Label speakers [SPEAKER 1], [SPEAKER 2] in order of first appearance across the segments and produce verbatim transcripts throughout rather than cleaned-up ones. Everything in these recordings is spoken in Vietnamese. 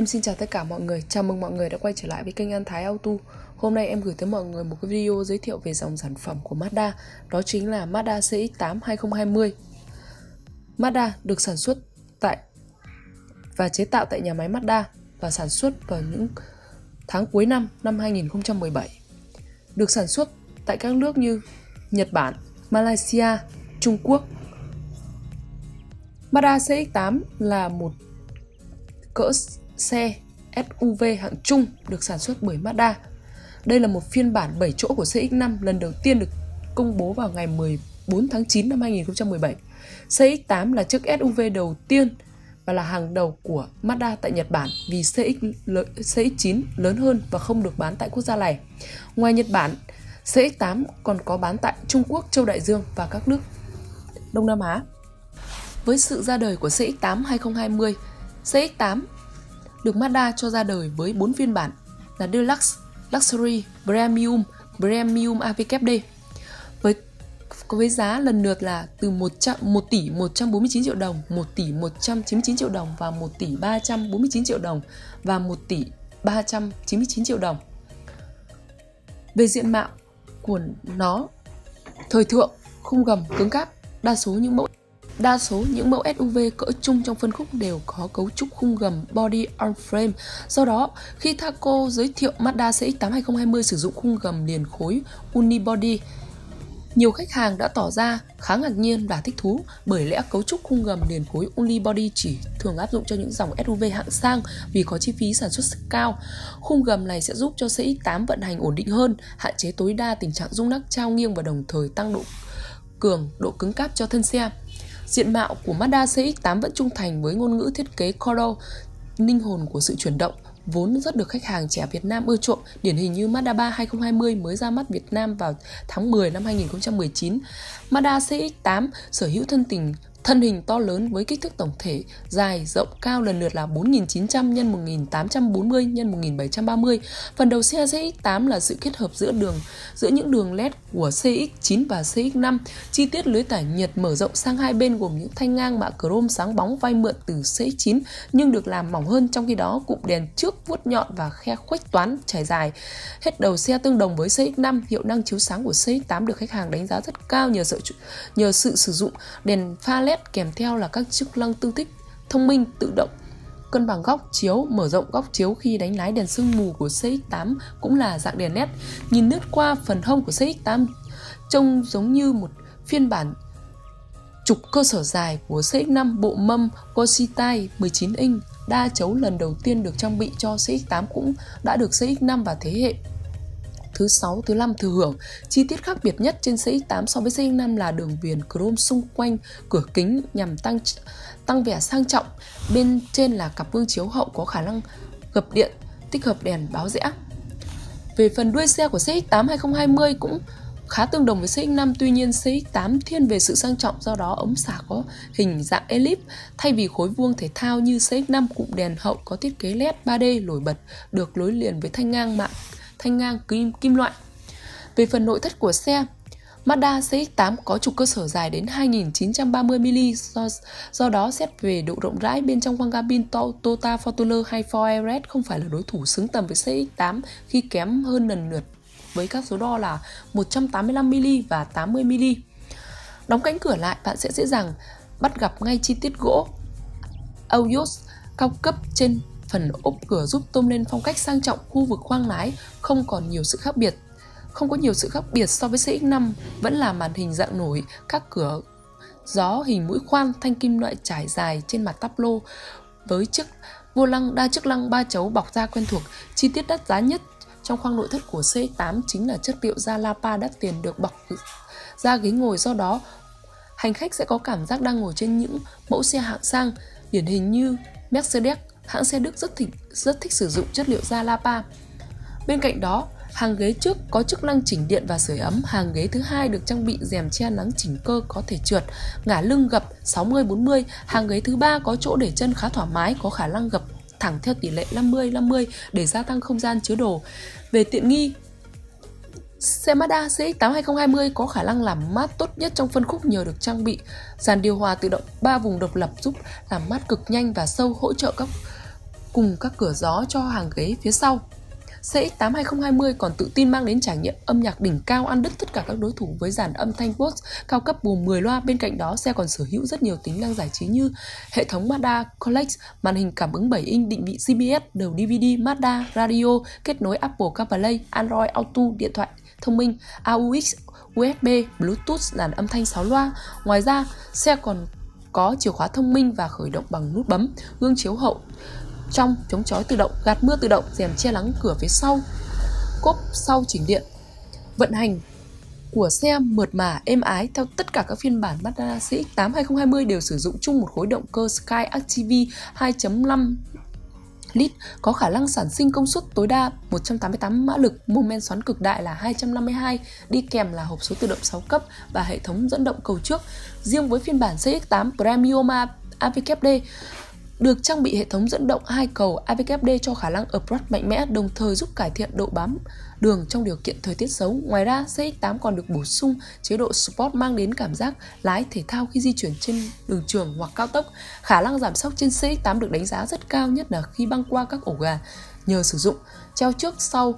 [SPEAKER 1] Em xin chào tất cả mọi người, chào mừng mọi người đã quay trở lại với kênh An Thái Auto. Hôm nay em gửi tới mọi người một cái video giới thiệu về dòng sản phẩm của Mazda. Đó chính là Mazda C X tám hai không hai không. Mazda được sản xuất tại và chế tạo tại nhà máy Mazda và sản xuất vào những tháng cuối năm năm hai nghìn không trăm mười bảy. Được sản xuất tại các nước như Nhật Bản, Malaysia, Trung Quốc. Mazda C X tám là một cỡ xe S U V hạng trung được sản xuất bởi Mazda. Đây là một phiên bản bảy chỗ của C X năm lần đầu tiên được công bố vào ngày mười bốn tháng chín năm hai nghìn không trăm mười bảy. C X tám là chiếc S U V đầu tiên và là hàng đầu của Mazda tại Nhật Bản vì C X chín lớn hơn và không được bán tại quốc gia này. Ngoài Nhật Bản, C X tám còn có bán tại Trung Quốc, Châu Đại Dương và các nước Đông Nam Á. Với sự ra đời của C X tám hai không hai không, C X tám được Mazda cho ra đời với bốn phiên bản là Deluxe, Luxury, Premium, Premium a vê kép đê với với giá lần lượt là từ một tỷ một trăm bốn mươi chín triệu đồng, một tỷ một trăm chín mươi chín triệu đồng và một tỷ ba trăm bốn mươi chín triệu đồng và một tỷ ba trăm chín mươi chín triệu đồng. Về diện mạo của nó, thời thượng, khung gầm cứng cáp, đa số những mẫu Đa số những mẫu S U V cỡ trung trong phân khúc đều có cấu trúc khung gầm body on frame. Do đó, khi Thaco giới thiệu Mazda C X tám hai không hai không sử dụng khung gầm liền khối unibody, nhiều khách hàng đã tỏ ra khá ngạc nhiên và thích thú, bởi lẽ cấu trúc khung gầm liền khối unibody chỉ thường áp dụng cho những dòng S U V hạng sang vì có chi phí sản xuất cao. Khung gầm này sẽ giúp cho C X tám vận hành ổn định hơn, hạn chế tối đa tình trạng rung lắc trao nghiêng và đồng thời tăng độ cường, độ cứng cáp cho thân xe. Diện mạo của Mazda C X tám vẫn trung thành với ngôn ngữ thiết kế Corel, linh hồn của sự chuyển động, vốn rất được khách hàng trẻ Việt Nam ưa chuộng, điển hình như Mazda ba hai không hai không mới ra mắt Việt Nam vào tháng mười năm hai nghìn không trăm mười chín. Mazda C X tám sở hữu thân tình thân hình to lớn với kích thước tổng thể dài, rộng, cao lần lượt là bốn nghìn chín trăm nhân một nghìn tám trăm bốn mươi nhân một nghìn bảy trăm ba mươi. Phần đầu xe C X tám là sự kết hợp giữa đường giữa những đường led của C X chín và C X năm. Chi tiết lưới tản nhiệt mở rộng sang hai bên gồm những thanh ngang mạ chrome sáng bóng vay mượn từ C X chín nhưng được làm mỏng hơn, trong khi đó cụm đèn trước vuốt nhọn và khe khuếch toán trải dài. Hết đầu xe tương đồng với C X năm, hiệu năng chiếu sáng của C X tám được khách hàng đánh giá rất cao nhờ sự nhờ sự sử dụng đèn pha led kèm theo là các chức năng tương thích thông minh tự động, cân bằng góc chiếu, mở rộng góc chiếu khi đánh lái. Đèn sương mù của C X tám cũng là dạng đèn led. Nhìn lướt qua phần hông của C X tám trông giống như một phiên bản trục cơ sở dài của C X năm. Bộ mâm Positite mười chín inch đa chấu lần đầu tiên được trang bị cho C X tám cũng đã được C X năm và thế hệ thứ sáu, thứ năm thừa hưởng. Chi tiết khác biệt nhất trên C X tám so với C X năm là đường viền chrome xung quanh cửa kính nhằm tăng tăng vẻ sang trọng. Bên trên là cặp gương chiếu hậu có khả năng gập điện, tích hợp đèn báo rẽ. Về phần đuôi xe của C X tám hai không hai không cũng khá tương đồng với C X năm, tuy nhiên C X tám thiên về sự sang trọng, do đó ống xả có hình dạng ellipse thay vì khối vuông thể thao như C X năm. Cụm đèn hậu có thiết kế led ba D nổi bật được nối liền với thanh ngang mạ thanh ngang kim, kim loại. Về phần nội thất của xe, Mazda C X tám có trục cơ sở dài đến hai nghìn chín trăm ba mươi mi-li-mét, do, do đó xét về độ rộng rãi bên trong khoang cabin, Toyota Fortuner hay Ford Everest không phải là đối thủ xứng tầm với C X tám khi kém hơn lần lượt với các số đo là một trăm tám mươi lăm mi-li-mét và tám mươi mi-li-mét. Đóng cánh cửa lại, bạn sẽ dễ dàng bắt gặp ngay chi tiết gỗ Auyos cao cấp trên phần ốp cửa giúp tôn lên phong cách sang trọng. Khu vực khoang lái không còn nhiều sự khác biệt không có nhiều sự khác biệt so với C X năm, vẫn là màn hình dạng nổi, các cửa gió hình mũi khoan, thanh kim loại trải dài trên mặt táp lô với chiếc vô lăng đa chức năng ba chấu bọc da quen thuộc. Chi tiết đắt giá nhất trong khoang nội thất của C X tám chính là chất liệu da Lapa đắt tiền được bọc da ghế ngồi, do đó hành khách sẽ có cảm giác đang ngồi trên những mẫu xe hạng sang, điển hình như Mercedes. Hãng xe Đức rất thích, rất thích sử dụng chất liệu da Lapa. Bên cạnh đó, hàng ghế trước có chức năng chỉnh điện và sưởi ấm. Hàng ghế thứ hai được trang bị rèm che nắng chỉnh cơ có thể trượt, ngả lưng gập sáu mươi bốn mươi. Hàng ghế thứ ba có chỗ để chân khá thoải mái, có khả năng gập thẳng theo tỷ lệ năm mươi năm mươi để gia tăng không gian chứa đồ. Về tiện nghi, xe Mazda C X tám hai không hai không có khả năng làm mát tốt nhất trong phân khúc nhờ được trang bị dàn điều hòa tự động ba vùng độc lập giúp làm mát cực nhanh và sâu, hỗ trợ các cùng các cửa gió cho hàng ghế phía sau. xê ích tám hai không hai không còn tự tin mang đến trải nghiệm âm nhạc đỉnh cao, ăn đứt tất cả các đối thủ với dàn âm thanh Bose cao cấp gồm mười loa. Bên cạnh đó, xe còn sở hữu rất nhiều tính năng giải trí như hệ thống Mazda Collect, màn hình cảm ứng bảy inch, định vị giê pê ét, đầu đê vê đê, Mazda Radio, kết nối Apple CarPlay, Android Auto, điện thoại thông minh, a u ích, u ét bê, Bluetooth, dàn âm thanh sáu loa. Ngoài ra, xe còn có chìa khóa thông minh và khởi động bằng nút bấm, gương chiếu hậu trong chống chói tự động, gạt mưa tự động, rèm che nắng cửa phía sau, cốp sau chỉnh điện. Vận hành của xe mượt mà, êm ái. Theo tất cả các phiên bản Mazda xê ích tám hai không hai không đều sử dụng chung một khối động cơ Skyactiv hai chấm năm lít có khả năng sản sinh công suất tối đa một trăm tám mươi tám mã lực, mô men xoắn cực đại là hai trăm năm mươi hai, đi kèm là hộp số tự động sáu cấp và hệ thống dẫn động cầu trước. Riêng với phiên bản xê ích tám Premium a vê kép đê được trang bị hệ thống dẫn động hai cầu a vê kép đê cho khả năng off-road mạnh mẽ, đồng thời giúp cải thiện độ bám đường trong điều kiện thời tiết xấu. Ngoài ra, xê ích tám còn được bổ sung chế độ Sport mang đến cảm giác lái thể thao khi di chuyển trên đường trường hoặc cao tốc. Khả năng giảm sóc trên xê ích tám được đánh giá rất cao, nhất là khi băng qua các ổ gà, nhờ sử dụng treo trước sau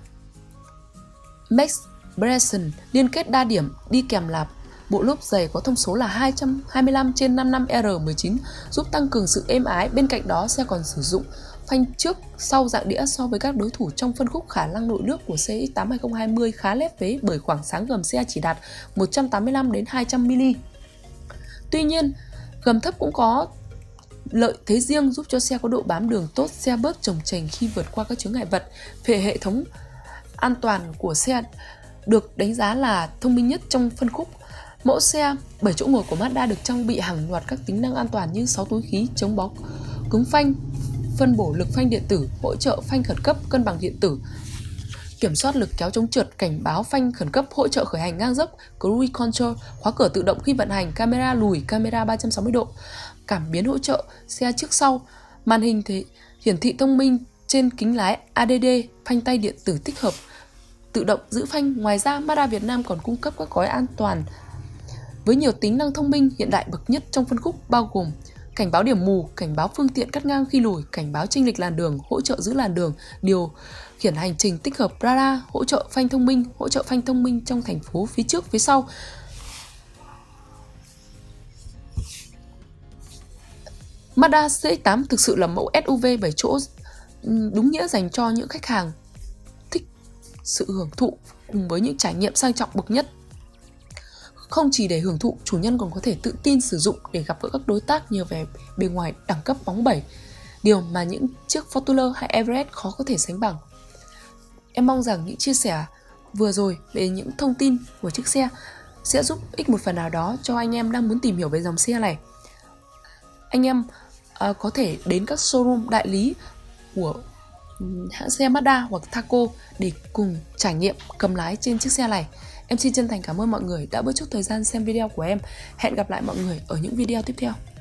[SPEAKER 1] Max Bresson liên kết đa điểm, đi kèm là bộ lốp giày có thông số là hai trăm hai mươi lăm trên năm mươi lăm R mười chín, giúp tăng cường sự êm ái. Bên cạnh đó, xe còn sử dụng phanh trước sau dạng đĩa so với các đối thủ trong phân khúc. Khả năng nội nước của xê ích tám hai không hai không khá lép vế bởi khoảng sáng gầm xe chỉ đạt một trăm tám mươi lăm đến hai trăm mi-li-mét. Tuy nhiên, gầm thấp cũng có lợi thế riêng giúp cho xe có độ bám đường tốt, xe bớt chồng chành khi vượt qua các chướng ngại vật. Về hệ thống an toàn của xe được đánh giá là thông minh nhất trong phân khúc. Mẫu xe bảy chỗ ngồi của Mazda được trang bị hàng loạt các tính năng an toàn như sáu túi khí, chống bó cứng phanh, phân bổ lực phanh điện tử, hỗ trợ phanh khẩn cấp, cân bằng điện tử, kiểm soát lực kéo chống trượt, cảnh báo phanh khẩn cấp, hỗ trợ khởi hành ngang dốc, cruise control, khóa cửa tự động khi vận hành, camera lùi, camera ba trăm sáu mươi độ, cảm biến hỗ trợ xe trước sau, màn hình thế hiển thị thông minh trên kính lái a đê đê, phanh tay điện tử tích hợp tự động giữ phanh. Ngoài ra, Mazda Việt Nam còn cung cấp các gói an toàn với nhiều tính năng thông minh hiện đại bậc nhất trong phân khúc, bao gồm cảnh báo điểm mù, cảnh báo phương tiện cắt ngang khi lùi, cảnh báo chênh lệch làn đường, hỗ trợ giữ làn đường, điều khiển hành trình tích hợp radar, hỗ trợ phanh thông minh, hỗ trợ phanh thông minh trong thành phố phía trước, phía sau. Mazda xê ích tám thực sự là mẫu ét u vê bảy chỗ đúng nghĩa dành cho những khách hàng thích sự hưởng thụ cùng với những trải nghiệm sang trọng bậc nhất. Không chỉ để hưởng thụ, chủ nhân còn có thể tự tin sử dụng để gặp gỡ các đối tác nhờ về bề ngoài đẳng cấp bóng bẩy, điều mà những chiếc Fortuner hay Everest khó có thể sánh bằng. Em mong rằng những chia sẻ vừa rồi về những thông tin của chiếc xe sẽ giúp ích một phần nào đó cho anh em đang muốn tìm hiểu về dòng xe này. Anh em uh, có thể đến các showroom đại lý của hãng xe Mazda hoặc Thaco để cùng trải nghiệm cầm lái trên chiếc xe này. Em xin chân thành cảm ơn mọi người đã bớt chút thời gian xem video của em. Hẹn gặp lại mọi người ở những video tiếp theo.